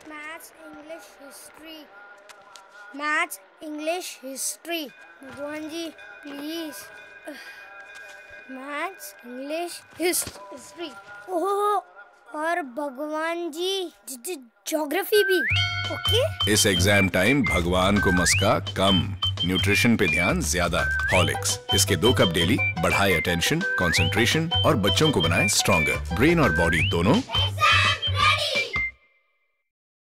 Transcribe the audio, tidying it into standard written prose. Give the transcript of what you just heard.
Maths English history, maths English history. भगवान जी please, maths English history. Oh, और भगवान जी ज्योग्राफी भी। ओके। इस एग्जाम टाइम भगवान को मस्का कम, न्यूट्रिशन पे ध्यान ज्यादा। हॉर्लिक्स, इसके 2 कप डेली बढ़ाए अटेंशन, कंसंट्रेशन और बच्चों को बनाए स्ट्रॉन्गर, ब्रेन और बॉडी दोनों।